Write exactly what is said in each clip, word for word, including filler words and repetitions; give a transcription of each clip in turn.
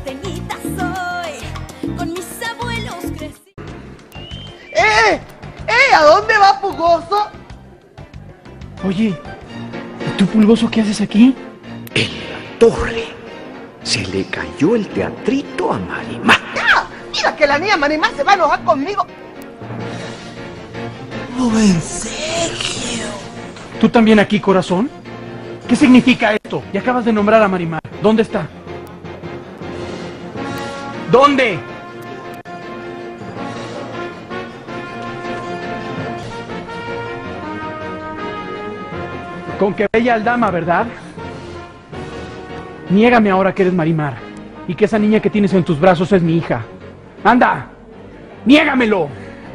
porteñita soy, con mis abuelos crecí. ¡Eh! ¡Eh! ¿A dónde va Pulgoso? Oye, ¿y tú, Pulgoso, qué haces aquí? En la torre se le cayó el teatrito a Marimar. ¡Ya! Mira que la niña Marimar se va a enojar conmigo. Oh, en serio. ¿Tú también aquí, corazón? ¿Qué significa esto? Y acabas de nombrar a Marimar. ¿Dónde está? ¿Dónde? Con que bella aldama, ¿verdad? Niégame ahora que eres Marimar y que esa niña que tienes en tus brazos es mi hija. ¡Anda! ¡Niégamelo!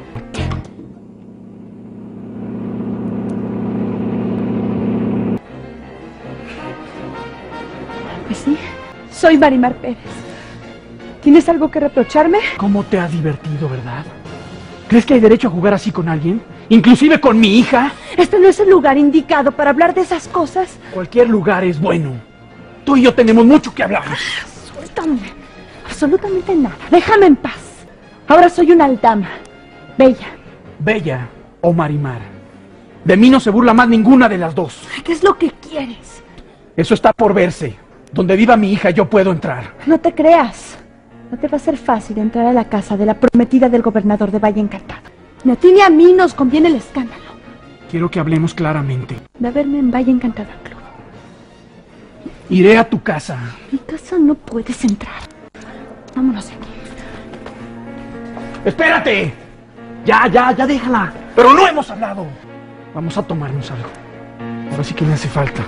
Pues sí, soy Marimar Pérez. ¿Tienes algo que reprocharme? ¿Cómo te has divertido, verdad? ¿Crees que hay derecho a jugar así con alguien? ¿Inclusive con mi hija? Este no es el lugar indicado para hablar de esas cosas. Cualquier lugar es bueno. Tú y yo tenemos mucho que hablar. Suéltame. Absolutamente nada. Déjame en paz. Ahora soy una aldama. Bella. Bella o Marimar. De mí no se burla más ninguna de las dos. ¿Qué es lo que quieres? Eso está por verse. Donde viva mi hija yo puedo entrar. No te creas. No te va a ser fácil entrar a la casa de la prometida del gobernador de Valle Encantado. Ni a ti ni a mí nos conviene el escándalo. Quiero que hablemos claramente. De verme en Valle Encantado al club. Iré a tu casa. Mi casa no puedes entrar. Vámonos de aquí. ¡Espérate! Ya, ya, ya déjala. Pero no hemos hablado. Vamos a tomarnos algo. Ahora sí que me hace falta.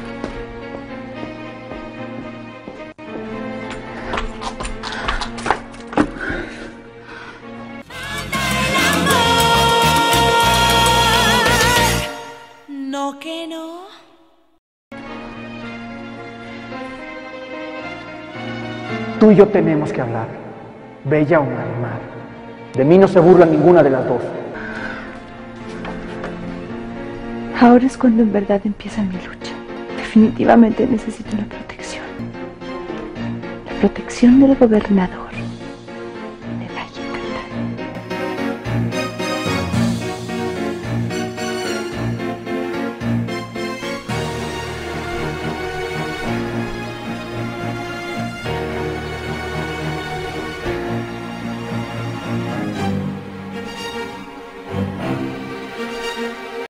No que no. Tú y yo tenemos que hablar. Bella o Marimar. De mí no se burla ninguna de las dos. Ahora es cuando en verdad empieza mi lucha. Definitivamente necesito una protección. La protección del gobernador.